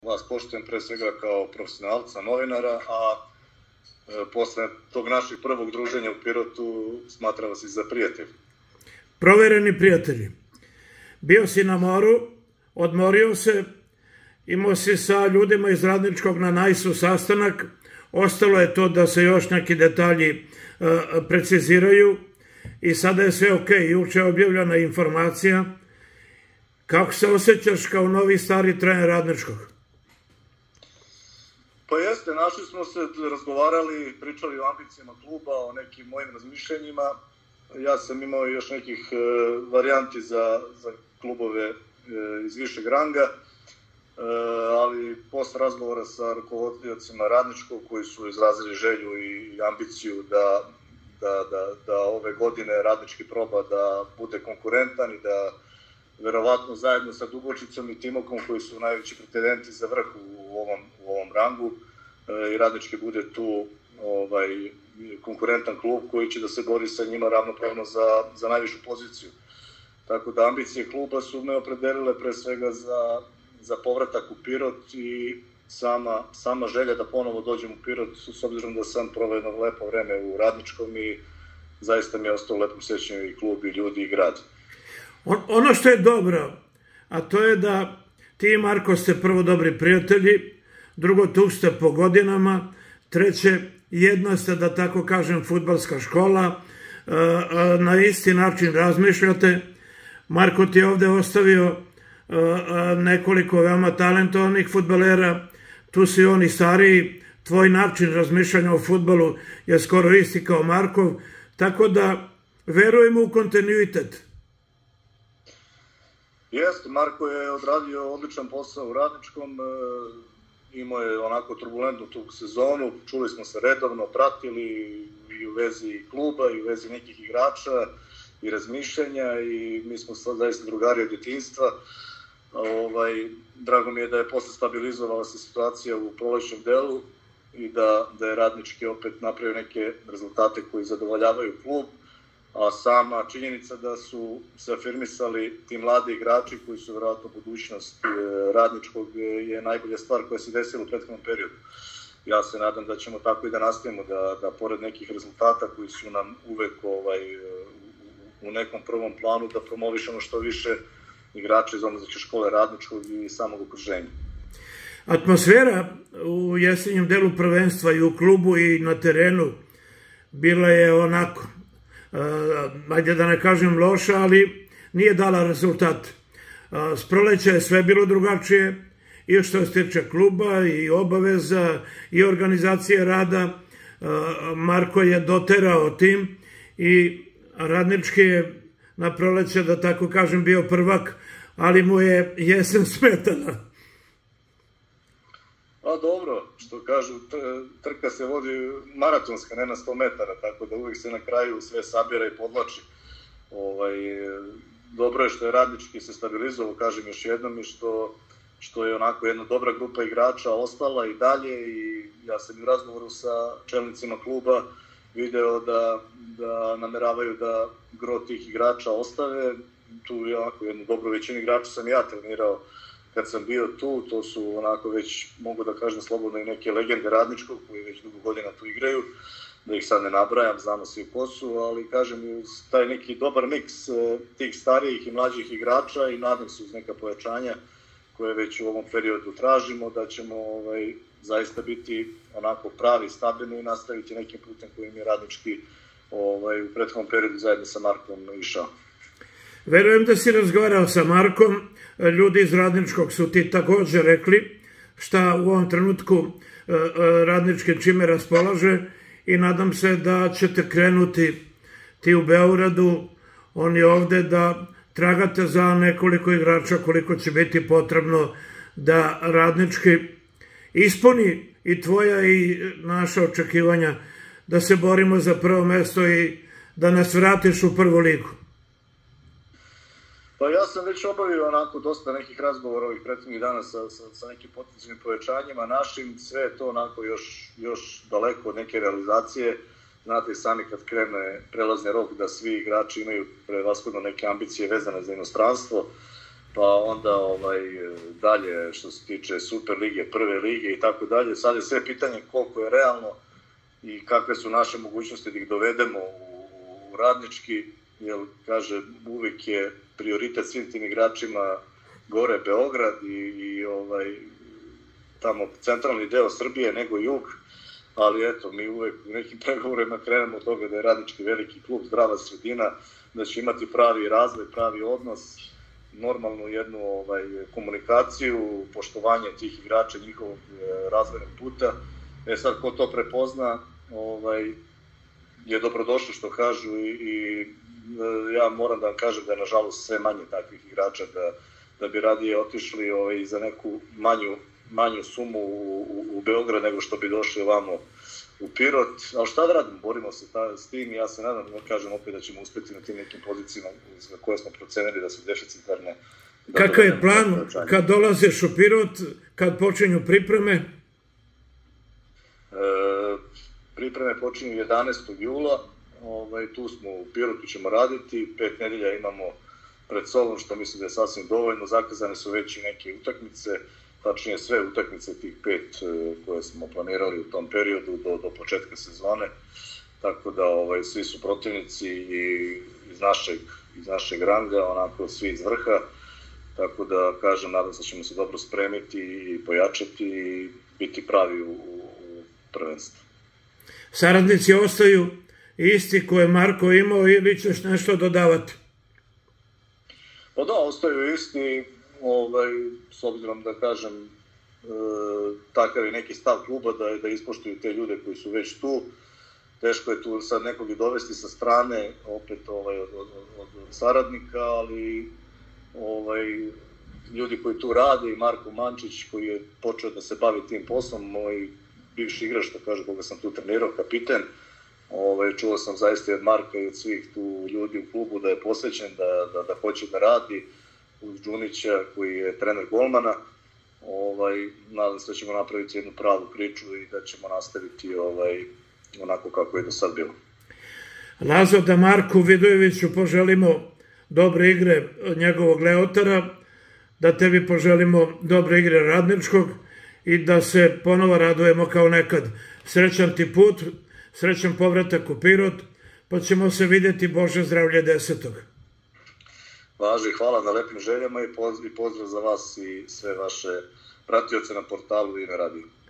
vas poštujem pre svega kao profesionalca, novinara, a posle tog našeg prvog druženja u Pirotu smatram vas i za prijatelj. Provereni prijatelji. Bio si na moru, odmorio se, imao si sa ljudima iz Radničkog na Najsu sastanak, ostalo je to da se još neki detalji preciziraju i sada je sve ok. Juče je objavljena informacija. Kako se osjećaš kao novi stari trener Radničkog? Pa jeste, našli smo se, razgovarali, pričali o ambicijama kluba, o nekim mojim razmišljenjima. Ja sam imao još nekih varijanti za klubove iz višeg ranga, ali posle razgovora sa rukovodiocima Radničkog koji su izrazili želju i ambiciju da ove godine Radnički proba da bude konkurentan i da verovatno zajedno sa Dubočicom i Timokom koji su najveći pretendenti za vrh u ovom rangu i Radnički bude tu konkurentan klub koji će da se bori sa njima ravnopravno za najvišu poziciju. Tako da ambicije kluba su me opredelile pre svega za povratak u Pirot i sama želja da ponovo dođem u Pirot, s obzirom da sam proveo jedno lepo vreme u Radničkom i zaista mi je ostao u lepom sećanju i klub i ljudi i grad. Ono što je dobro, a to je da ti i Marko ste prvo dobri prijatelji, drugo tu ste po godinama, treće jedna ste, da tako kažem, fudbalska škola, na isti način razmišljate. Marko ti je ovde ostavio nekoliko veoma talentovanih fudbalera, tu si oni stariji, tvoj način razmišljanja o fudbalu je skoro isti kao Markov, tako da verujemo u kontinuitet. Jeste, Marko je odradio odličan posao u Radničkom, imao je onako turbulentnu tu sezonu, čuli smo se redovno, pratili i u vezi kluba i u vezi nekih igrača i razmišljanja i mi smo zaista drugari od djetinjstva. Drago mi je da je posle stabilizovala se situacija u prolećnom delu i da je Radnički opet napravio neke rezultate koji zadovoljavaju klub, a sama činjenica da su se afirmisali ti mladi igrači koji su vjerojatno budućnost Radničkog je najbolja stvar koja se desila u prethodnom periodu. Ja se nadam da ćemo tako i da nastavimo, da pored nekih rezultata koji su nam uvek u nekom prvom planu, da promovišemo što više igrača iz omladinske škole Radničkog i samog okruženja. Atmosfera u jesenjem delu prvenstva i u klubu i na terenu bila je onako, ajde da ne kažem loša, ali nije dala rezultat. S proleća je sve bilo drugačije, i što se tiče kluba, i obaveza, i organizacije rada. Marko je doterao tim i Radnički je na proleće, da tako kažem, bio prvak, ali mu je jesen smetala. A dobro, što kažu, trka se vodi maratonska, ne na 100 metara, tako da uvijek se na kraju sve sabira i podlači. Dobro je što je Radnički se stabilizovao, kažem još jednom, i što je onako jedna dobra grupa igrača ostala i dalje i ja sam u razgovoru sa čelnicima kluba video da nameravaju da gro tih igrača ostave. Tu je onako jednu dobru većinu igrača sam ja trenirao kad sam bio tu, to su onako već, mogu da kažem slobodno, i neke legende Radničkog koji već dugo godina tu igraju, da ih sad ne nabrajam, znamo svi ko su, ali kažem, taj neki dobar miks tih starijih i mlađih igrača i nadam se uz neka pojačanja koje već u ovom periodu tražimo, da ćemo zaista biti onako pravi, stabilni i nastaviti nekim putem kojim je Radnički u prethodnom periodu zajedno sa Markom išao. Verujem da si razgovarao sa Markom, ljudi iz Radničkog su ti također rekli šta u ovom trenutku Radnički čime raspolaže i nadam se da ćete krenuti ti u Beogradu, oni ovde, da tragate za nekoliko igrača koliko će biti potrebno da Radnički ispuni i tvoja i naša očekivanja da se borimo za prvo mesto i da nas vratiš u prvu ligu. Pa ja sam već obavio onako dosta nekih razgovora ovih prethodnih dana sa nekim potencijalnim povećanjima našim, sve je to onako još daleko od neke realizacije. Znate i sami kad krene prelazni rok da svi igrači imaju prevashodno neke ambicije vezane za inostranstvo, pa onda dalje što se tiče Super lige, prve lige i tako dalje. Sad je sve pitanje koliko je realno i kakve su naše mogućnosti da ih dovedemo u Radnički, jer, kaže, uvijek je prioritet svim tim igračima gore Beograd i tamo centralni deo Srbije nego jug, ali eto, mi uvek u nekim pregovorima krenemo od toga da je Radnički veliki klub, zdrava sredina, da će imati pravi razvoj, pravi odnos, normalnu jednu komunikaciju, poštovanje tih igrača, njihovog razvojnog puta. Sad, ko to prepozna, je dobrodošlo što kažu i ja moram da vam kažem da je nažalost sve manje takvih igrača da bi radije otišli za neku manju sumu u Beograd nego što bi došli ovamo u Pirot. Ali šta da radimo, borimo se s tim i ja se nadam, kažem opet da ćemo uspeti na tim nekim pozicijama za koje smo procenili da su deficitarne. Kakav je plan kad dolaziš u Pirot, kad počinju pripreme? Pripreme počinju 11. jula, tu smo u Pirotu, ćemo raditi, 5 nedelja imamo pred sobom, što mislim da je sasvim dovoljno, zakazane su već i neke utakmice, tačnije sve utakmice tih 5 koje smo planirali u tom periodu do početka sezone, tako da svi su protivnici iz našeg ranga, onako svi iz vrha, tako da kažem, nadam se da ćemo se dobro spremiti i pojačati i biti pravi u prvenstvu. Saradnici ostaju isti koje je Marko imao ili ćeš nešto dodavati? Pa da, ostaju isti, s obzirom da kažem, takav je neki stav kluba da ispoštuju te ljude koji su već tu. Teško je tu sad nekog i dovesti sa strane, opet od saradnika, ali ljudi koji tu rade i Marko Mančić koji je počeo da se bavi tim poslom, moj bivši igrač, što kaže, koga sam tu trenirao, kapiten. Čuo sam zaista i od Marka i od svih tu ljudi u klubu da je posvećen, da hoće da radi, uz Đunića koji je trener golmana. Nadam se da ćemo napraviti jednu pravu priču i da ćemo nastaviti onako kako je do sad bilo. Lazo, da Marku Vidojeviću poželimo dobre igre od njegovog Leotara, da tebi poželimo dobre igre Radničkog i da se ponovo radujemo kao nekad. Srećan ti put, srećan povratak u Pirot, pa ćemo se vidjeti, Bože zdravlje 10. Važi, hvala na lepim željama i pozdrav za vas i sve vaše pratioce na portalu i na radiju.